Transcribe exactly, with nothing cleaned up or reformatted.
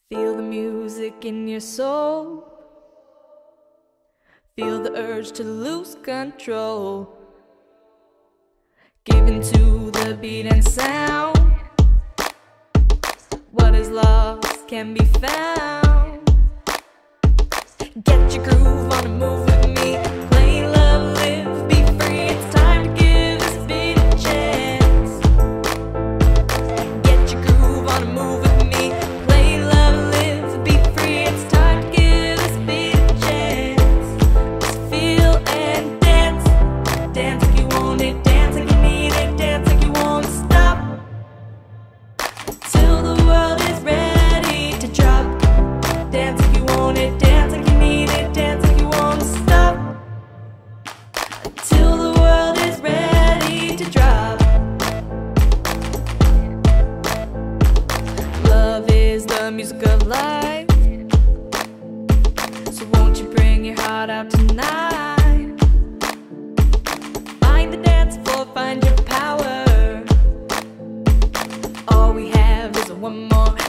Feel the music in your soul. Feel the urge to lose control. Give into the beat and sound. What is lost can be found. Get your groove on and move with me. Play, love, live, be free. It's time to give this beat a chance. Get your groove on and move with me. Play, love, live, be free. It's time to give this beat a chance. Just feel and dance. Dance like you want it. Dance like you need it. Dance like you won't stop till the world is ready to drop. Dance like you want it. Dance like you need it. Dance like you won't stop till the world is ready to drop. Love is the music of life, so won't you bring your heart out tonight? Find the dance floor, find your power. All we have is one more